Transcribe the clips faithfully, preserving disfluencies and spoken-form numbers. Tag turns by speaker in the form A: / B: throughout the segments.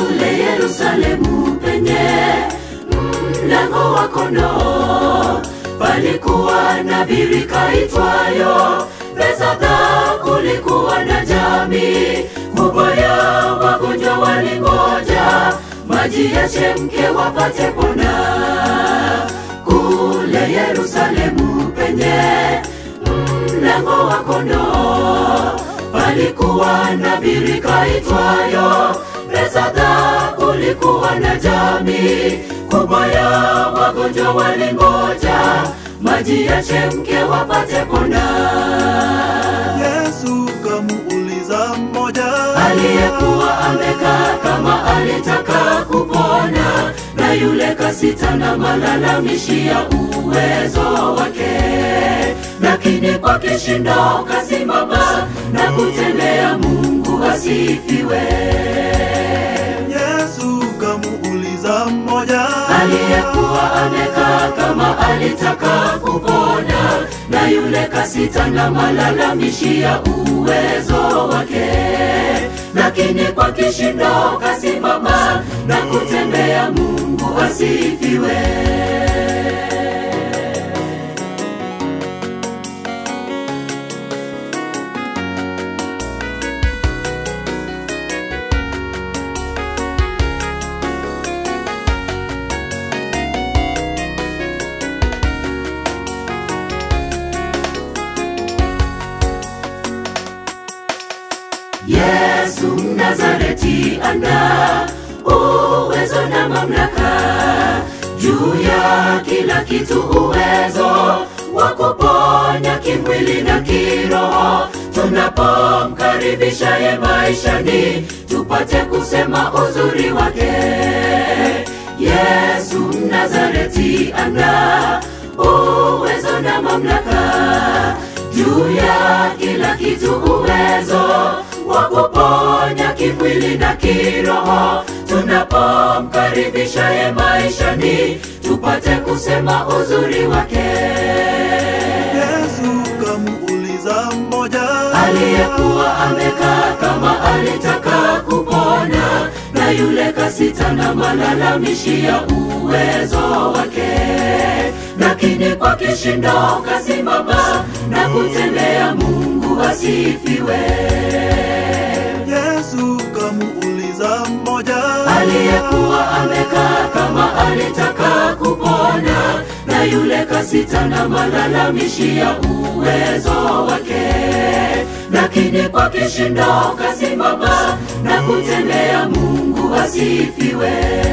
A: Kule Yerusalemu penye mlango wa kondoo palikuwa na birika itwayo Bethesda. Kulikuwa na jamii kubwa ya wagonjwa walingoja maji yachemke wapate pona. Kule Yerusalemu penye mlango wa kondoo palikuwa na birika itwayo Bethesda. Kulikuwa na jamii kubwa ya wagonjwa walingoja maji yachemke wapate pona.
B: Yesu kamuuliza mmoja
A: aliyekuwa amekaa kama alitaka kupona, na yule kasita na malalamishi ya uwezo wake, lakini kwa kishindo kasimama na kutembea. Mungu asifiwe.
B: Yesu kamuuliza mmoja
A: aliyekuwa amekaa kama alitaka kupona, na yule kasita na malalamishi ya uwezo wake, lakini kwa kishindo kasimama na kutembea. Mungu asifiwe. Yesu Mnazareti ana uwezo na mamlaka juu ya kila kitu, uwezo wa kuponya kimwili na kiroho. Tunapomkaribisha ye maishani, tupate kusema uzuri wake. Yesu Mnazareti ana uwezo na mamlaka juu ya kila kitu, uwezo wa kuponya kimwili na kiroho. Tunapomkaribisha ye maishani, tupate kusema uzuri wake.
B: Yesu kamuuliza mmoja
A: aliyekuwa amekaa kama alitaka kupona, na yule kasita na malalamishi ya uwezo wake, lakini kwa kishindo kasimama na kutembea. Mungu asifiwe.
B: Yesu kamuuliza mmoja
A: aliyekuwa amekaa kama alitaka kupona, na yule kasita na malalamishi ya uwezo wake, lakini kwa kishindo kasimama na kutembea. Mungu asifiwe.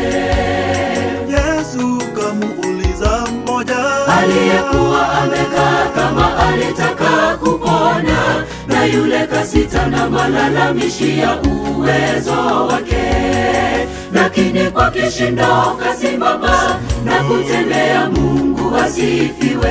B: Yesu kamuuliza mmoja
A: aliyekuwa amekaa kama alitaka kupona, na yule kasita na malalamishi ya uwezo wake, lakini kwa kishindo kasimama na kutembea. Mungu asifiwe.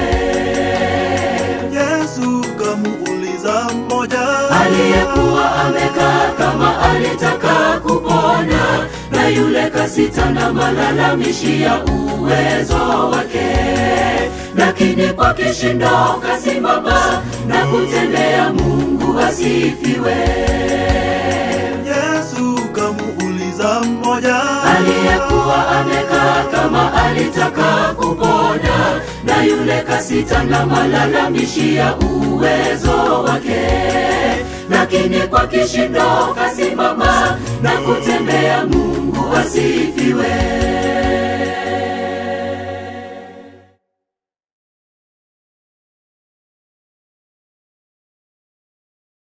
B: Yesu kamuuliza mmoja
A: aliyekuwa amekaa kama alitaka kupona, na yule kasita na malalamishi ya uwezo wake, lakini kwa kishindo kasimama na kutembea. Mungu asifiwe.
B: Yesu kamuuliza mmoja
A: aliyekuwa amekaa kama alitaka kupona, na yule kasita na malalamishi ya uwezo wake, lakini kwa kishindo kasimama na kutembea. Mungu asifiwe.